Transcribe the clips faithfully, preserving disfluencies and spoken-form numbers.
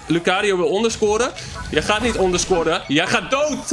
Lucario wil onderscoren. Jij gaat niet onderscoren. Jij gaat dood.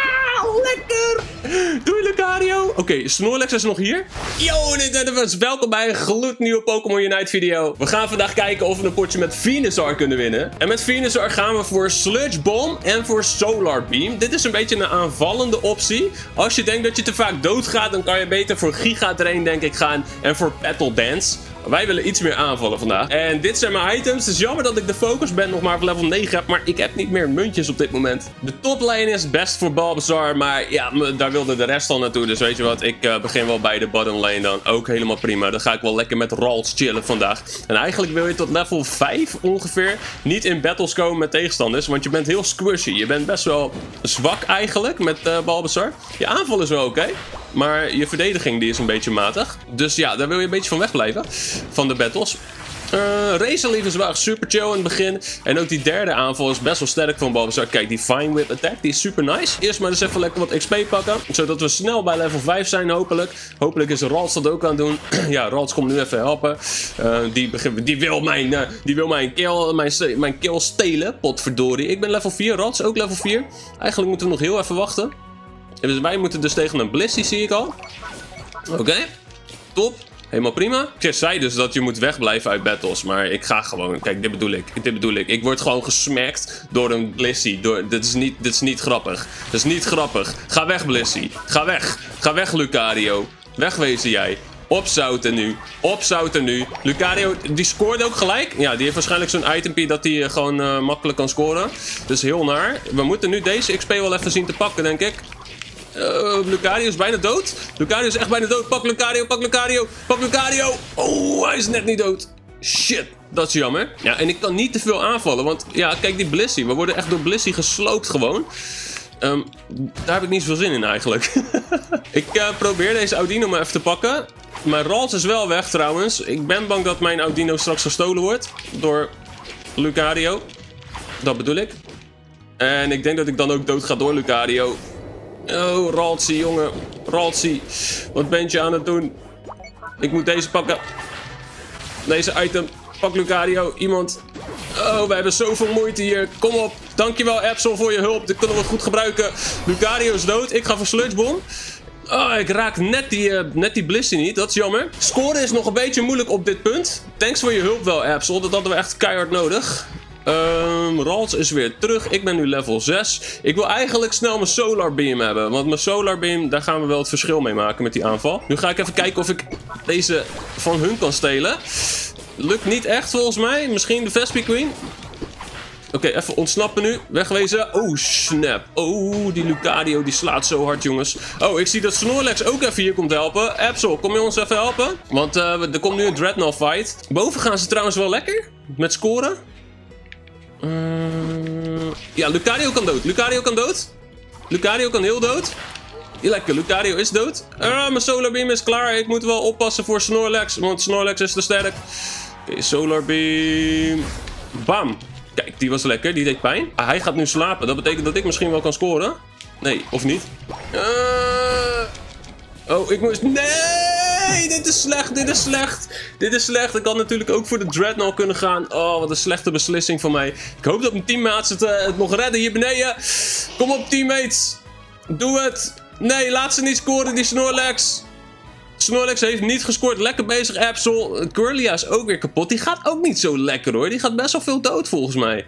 Lekker. Doei, Lucario. Oké, okay, Snorlax is nog hier. Yo, Nintendo's, welkom bij een gloednieuwe Pokémon Unite video. We gaan vandaag kijken of we een potje met Venusaur kunnen winnen. En met Venusaur gaan we voor Sludge Bomb en voor Solar Beam. Dit is een beetje een aanvallende optie. Als je denkt dat je te vaak doodgaat, dan kan je beter voor Giga Drain, denk ik, gaan. En voor Petal Dance. Wij willen iets meer aanvallen vandaag. En dit zijn mijn items. Het is jammer dat ik de focus band nog maar op level negen heb. Maar ik heb niet meer muntjes op dit moment. De toplane is best voor Bulbasaur. Maar ja, daar wilde de rest al naartoe. Dus weet je wat, ik uh, begin wel bij de bottom lane dan. Ook helemaal prima. Dan ga ik wel lekker met Ralts chillen vandaag. En eigenlijk wil je tot level vijf ongeveer niet in battles komen met tegenstanders. Want je bent heel squishy. Je bent best wel zwak eigenlijk met uh, Bulbasaur. Je aanval is wel oké. Okay. Maar je verdediging die is een beetje matig. Dus ja, daar wil je een beetje van wegblijven. Van de battles. Uh, Razor Leaf is wel echt super chill in het begin. En ook die derde aanval is best wel sterk van Bulbasaur. Kijk, die Fine Whip Attack, die is super nice. Eerst maar eens even lekker wat X P pakken. Zodat we snel bij level vijf zijn, hopelijk. Hopelijk is Ralts dat ook aan het doen. Ja, Ralts komt nu even helpen. Uh, die, die wil mijn, uh, die wil mijn kill, mijn, mijn kill stelen. Potverdorie. Ik ben level vier, Ralts ook level vier. Eigenlijk moeten we nog heel even wachten. Dus wij moeten dus tegen een Blissey, zie ik al. Oké, okay. Top. Helemaal prima. Ik zei dus dat je moet wegblijven uit battles. Maar ik ga gewoon... Kijk, dit bedoel ik. Dit bedoel ik. Ik word gewoon gesmakt door een Blissey. Door... Dit is niet, dit is niet grappig. Dit is niet grappig. Ga weg, Blissey. Ga weg. Ga weg, Lucario. Wegwezen jij. Opzouten nu. Opzouten nu. Lucario, die scoort ook gelijk. Ja, die heeft waarschijnlijk zo'n itempie dat hij uh, gewoon uh, makkelijk kan scoren. Dus heel naar. We moeten nu deze X P wel even zien te pakken, denk ik. Uh, Lucario is bijna dood. Lucario is echt bijna dood. Pak Lucario, pak Lucario, pak Lucario. Oh, hij is net niet dood. Shit, dat is jammer. Ja, en ik kan niet te veel aanvallen. Want ja, kijk die Blissey. We worden echt door Blissey gesloopt gewoon. Um, daar heb ik niet zoveel zin in eigenlijk. ik uh, probeer deze Audino maar even te pakken. Mijn Ralts is wel weg trouwens. Ik ben bang dat mijn Audino straks gestolen wordt. Door Lucario. Dat bedoel ik. En ik denk dat ik dan ook dood ga door Lucario. Oh, Raltsy, jongen. Raltsy. Wat ben je aan het doen? Ik moet deze pakken. Deze item. Pak Lucario. Iemand. Oh, we hebben zoveel moeite hier. Kom op. Dankjewel, Absol, voor je hulp. Dit kunnen we goed gebruiken. Lucario is dood. Ik ga voor Sludge Bomb. Oh, ik raak net die, uh, net die Blissey niet. Dat is jammer. Scoren is nog een beetje moeilijk op dit punt. Thanks voor je hulp wel, Absol. Dat hadden we echt keihard nodig. Um, Ralts is weer terug. Ik ben nu level zes. Ik wil eigenlijk snel mijn Solar Beam hebben. Want mijn Solar Beam, daar gaan we wel het verschil mee maken met die aanval. Nu ga ik even kijken of ik deze van hun kan stelen. Lukt niet echt volgens mij. Misschien de Vespiquen. Oké, okay, even ontsnappen nu. Wegwezen. Oh, snap. Oh, die Lucario die slaat zo hard, jongens. Oh, ik zie dat Snorlax ook even hier komt helpen. Absol, kom je ons even helpen? Want uh, er komt nu een Dreadnought fight. Boven gaan ze trouwens wel lekker. Met scoren. Uh, ja, Lucario kan dood. Lucario kan dood. Lucario kan heel dood. Ja, lekker, Lucario is dood. Uh, mijn Solar Beam is klaar. Ik moet wel oppassen voor Snorlax, want Snorlax is te sterk. Oké, okay, Solar Beam. Bam. Kijk, die was lekker. Die deed pijn. Ah, hij gaat nu slapen. Dat betekent dat ik misschien wel kan scoren. Nee, of niet. Uh, oh, ik moest... Nee, dit is slecht, dit is slecht. Dit is slecht. Ik had natuurlijk ook voor de Dreadnought kunnen gaan. Oh, wat een slechte beslissing van mij. Ik hoop dat mijn teammates het, uh, het nog redden hier beneden. Kom op, teammates. Doe het. Nee, laat ze niet scoren, die Snorlax. Snorlax heeft niet gescoord. Lekker bezig, Absol. Kirlia is ook weer kapot. Die gaat ook niet zo lekker, hoor. Die gaat best wel veel dood, volgens mij.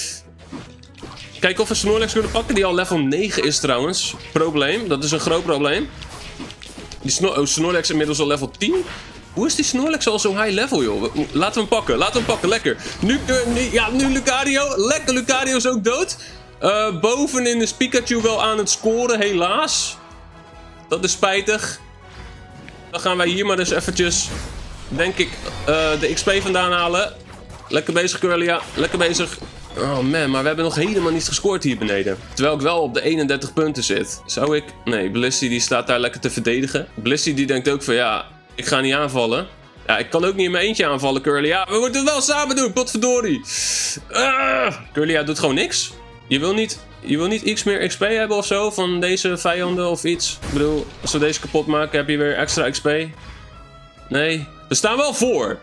Kijken of we Snorlax kunnen pakken. Die al level negen is, trouwens. Probleem. Dat is een groot probleem. Die Snor oh, Snorlax inmiddels al level tien. Hoe is die Snorlax al zo high level, joh? Laten we hem pakken. Laten we hem pakken. Lekker. Nu, uh, ja, nu Lucario. Lekker. Lucario is ook dood. Uh, bovenin is Pikachu wel aan het scoren, helaas. Dat is spijtig. Dan gaan wij hier maar eens eventjes, denk ik, uh, de X P vandaan halen. Lekker bezig, Kirlia. Lekker bezig. Oh man, maar we hebben nog helemaal niet gescoord hier beneden. Terwijl ik wel op de eenendertig punten zit. Zou ik... Nee, Blissey die staat daar lekker te verdedigen. Blissey die denkt ook van ja, ik ga niet aanvallen. Ja, ik kan ook niet in mijn eentje aanvallen, Kirlia. We moeten het wel samen doen, potverdorie. Uh, Kirlia doet gewoon niks. Je wil niet... Je wil niet iets meer X P hebben of zo van deze vijanden of iets. Ik bedoel, als we deze kapot maken heb je weer extra X P. Nee, we staan wel voor.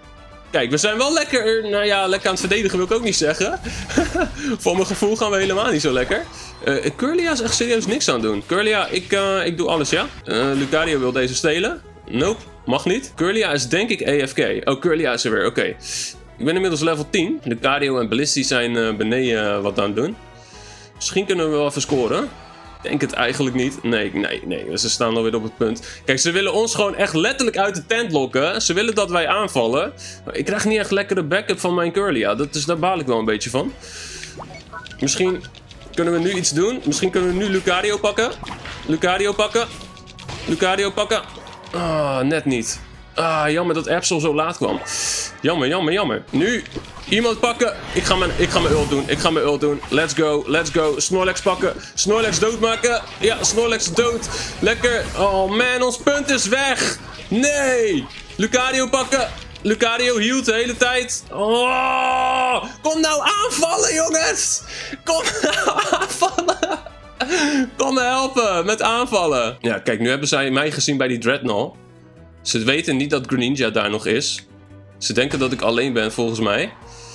Kijk, we zijn wel lekker, nou ja, lekker aan het verdedigen wil ik ook niet zeggen. Voor mijn gevoel gaan we helemaal niet zo lekker. Uh, Kirlia is echt serieus niks aan het doen. Kirlia, ik, uh, ik doe alles, ja. Uh, Lucario wil deze stelen. Nope, mag niet. Kirlia is denk ik A F K. Oh, Kirlia is er weer, oké. Okay. Ik ben inmiddels level tien. Lucario en Ballistie zijn uh, beneden uh, wat aan het doen. Misschien kunnen we wel even scoren. Ik denk het eigenlijk niet. Nee, nee, nee. Ze staan alweer op het punt. Kijk, ze willen ons gewoon echt letterlijk uit de tent lokken. Ze willen dat wij aanvallen. Ik krijg niet echt lekkere backup van mijn Kirlia. Dat is, daar baal ik wel een beetje van. Misschien kunnen we nu iets doen. Misschien kunnen we nu Lucario pakken. Lucario pakken. Lucario pakken. Ah, net niet. Ah, jammer dat Absol zo laat kwam. Jammer, jammer, jammer. Nu, iemand pakken. Ik ga mijn, ik ga mijn ult doen. Ik ga mijn ult doen. Let's go, let's go. Snorlax pakken. Snorlax doodmaken. Ja, Snorlax dood. Lekker. Oh man, ons punt is weg. Nee. Lucario pakken. Lucario hield de hele tijd. Oh, kom nou aanvallen, jongens. Kom nou aanvallen. Kom me helpen met aanvallen. Ja, kijk, nu hebben zij mij gezien bij die Dreadnought. Ze weten niet dat Greninja daar nog is. Ze denken dat ik alleen ben, volgens mij.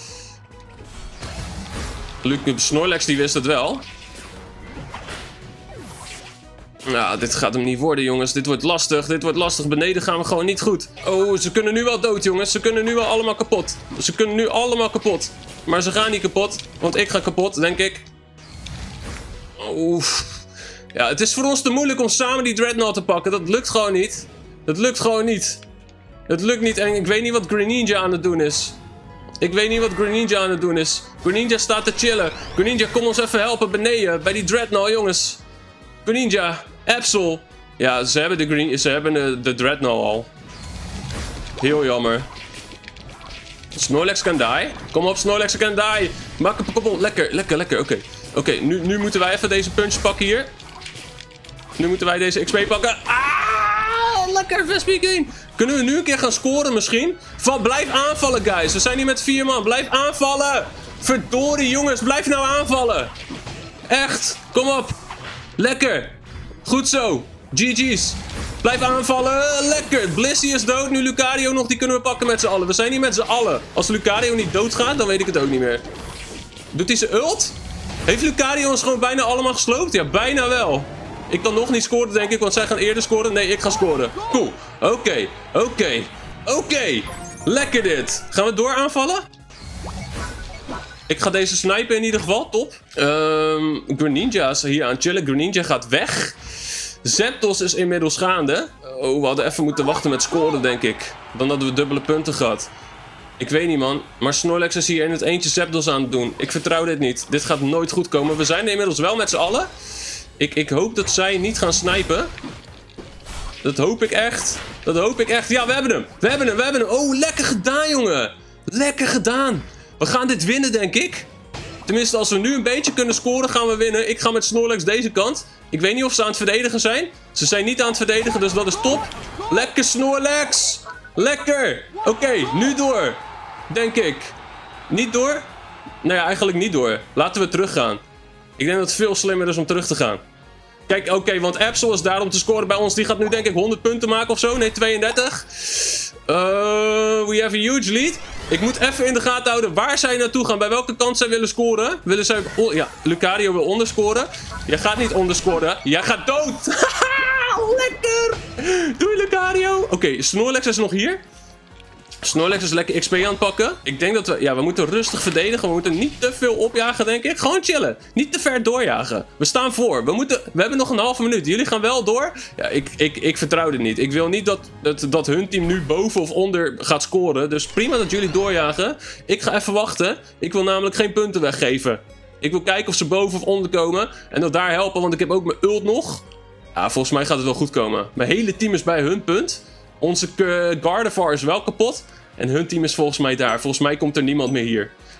Snorlax die wist het wel. Nou, dit gaat hem niet worden, jongens. Dit wordt lastig. Dit wordt lastig. Beneden gaan we gewoon niet goed. Oh, ze kunnen nu wel dood, jongens. Ze kunnen nu wel allemaal kapot. Ze kunnen nu allemaal kapot. Maar ze gaan niet kapot. Want ik ga kapot, denk ik. Oef. Ja, het is voor ons te moeilijk om samen die Dreadnought te pakken. Dat lukt gewoon niet. Dat lukt gewoon niet. Het lukt niet en ik weet niet wat Greninja aan het doen is. Ik weet niet wat Greninja aan het doen is. Greninja staat te chillen. Greninja, kom ons even helpen beneden. Bij die Dreadnought, jongens. Greninja. Absol. Ja, ze hebben de, green, ze hebben de, de Dreadnought al. Heel jammer. Snorlax kan die. Kom op, Snorlax kan die. Maak hem kapot. Lekker, lekker, lekker. Oké. Okay. Oké, okay, nu, nu moeten wij even deze punch pakken hier. Nu moeten wij deze X P pakken. Ah, lekker, Vespiquen. Kunnen we nu een keer gaan scoren misschien? Van, blijf aanvallen, guys. We zijn hier met vier man. Blijf aanvallen. Verdorie, jongens. Blijf nou aanvallen. Echt. Kom op. Lekker. Goed zo. G G's. Blijf aanvallen. Lekker. Blissey is dood. Nu Lucario nog. Die kunnen we pakken met z'n allen. We zijn hier met z'n allen. Als Lucario niet doodgaat, dan weet ik het ook niet meer. Doet hij zijn ult? Heeft Lucario ons gewoon bijna allemaal gesloopt? Ja, bijna wel. Ik kan nog niet scoren, denk ik, want zij gaan eerder scoren. Nee, ik ga scoren. Cool. Oké, okay. oké, okay. oké. Okay. Lekker dit. Gaan we door aanvallen? Ik ga deze snipen in ieder geval. Top. Um, Greninja is hier aan chillen. Greninja gaat weg. Zapdos is inmiddels gaande. Oh, we hadden even moeten wachten met scoren, denk ik. Dan hadden we dubbele punten gehad. Ik weet niet, man. Maar Snorlax is hier in het eentje Zapdos aan het doen. Ik vertrouw dit niet. Dit gaat nooit goed komen. We zijn er inmiddels wel met z'n allen. Ik, ik hoop dat zij niet gaan snipen. Dat hoop ik echt. Dat hoop ik echt. Ja, we hebben hem. We hebben hem. We hebben hem. Oh, lekker gedaan, jongen. Lekker gedaan. We gaan dit winnen, denk ik. Tenminste, als we nu een beetje kunnen scoren, gaan we winnen. Ik ga met Snorlax deze kant. Ik weet niet of ze aan het verdedigen zijn. Ze zijn niet aan het verdedigen, dus dat is top. Lekker, Snorlax. Lekker. Oké, okay, nu door. Denk ik. Niet door? Nou ja, eigenlijk niet door. Laten we teruggaan. Ik denk dat het veel slimmer is om terug te gaan. Kijk, oké, okay, want Absol is daar om te scoren bij ons. Die gaat nu denk ik honderd punten maken of zo. Nee, tweeëndertig. Uh, we have a huge lead. Ik moet even in de gaten houden waar zij naartoe gaan. Bij welke kant zij willen scoren. Willen zij... Oh, ja, Lucario wil onderscoren. Jij gaat niet onderscoren. Jij gaat dood. Lekker. Doei, Lucario. Oké, okay, Snorlax is nog hier. Snorlax is lekker X P aan het pakken. Ik denk dat we... Ja, we moeten rustig verdedigen. We moeten niet te veel opjagen, denk ik. Gewoon chillen. Niet te ver doorjagen. We staan voor. We, moeten, we hebben nog een halve minuut. Jullie gaan wel door. Ja, ik, ik, ik vertrouw dit niet. Ik wil niet dat, dat, dat hun team nu boven of onder gaat scoren. Dus prima dat jullie doorjagen. Ik ga even wachten. Ik wil namelijk geen punten weggeven. Ik wil kijken of ze boven of onder komen. En dat daar helpen, want ik heb ook mijn ult nog. Ja, volgens mij gaat het wel goed komen. Mijn hele team is bij hun punt. Onze uh, Gardevoir is wel kapot. En hun team is volgens mij daar. Volgens mij komt er niemand meer hier.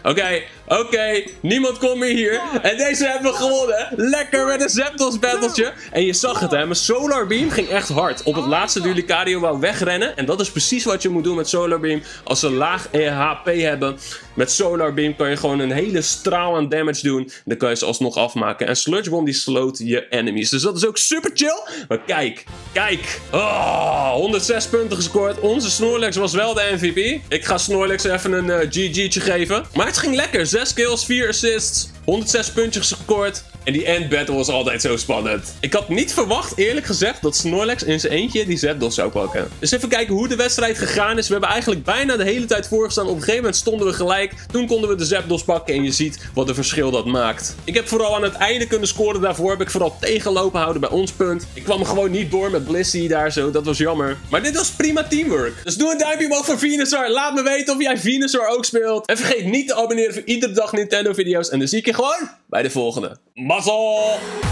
Oké, okay, oké. Okay. Niemand komt meer hier. En deze hebben we gewonnen. Lekker met een Zapdos battletje. En je zag het, hè. Mijn Solar Beam ging echt hard. Op het laatste toen Lucario wou wegrennen. En dat is precies wat je moet doen met Solar Beam. Als ze laag H P hebben. Met Solar Beam kan je gewoon een hele straal aan damage doen. Dan kan je ze alsnog afmaken. En Sludge Bomb die sloot je enemies. Dus dat is ook super chill. Maar kijk, kijk. Oh, honderdzes punten gescoord. Onze Snorlax was wel de M V P. Ik ga Snorlax even een uh, G G'tje geven. Maar het ging lekker. zes kills, vier assists. honderdzes puntjes gescoord. En die end battle was altijd zo spannend. Ik had niet verwacht, eerlijk gezegd, dat Snorlax in zijn eentje die Zapdos zou pakken. Dus even kijken hoe de wedstrijd gegaan is. We hebben eigenlijk bijna de hele tijd voorgestaan. Op een gegeven moment stonden we gelijk. Toen konden we de Zapdos pakken en je ziet wat een verschil dat maakt. Ik heb vooral aan het einde kunnen scoren. Daarvoor heb ik vooral tegenlopen houden bij ons punt. Ik kwam gewoon niet door met Blissey daar zo. Dat was jammer. Maar dit was prima teamwork. Dus doe een duimpje omhoog voor Venusaur. Laat me weten of jij Venusaur ook speelt. En vergeet niet te abonneren voor iedere dag Nintendo video's. En dan zie ik je gewoon bij de volgende. Mazzel!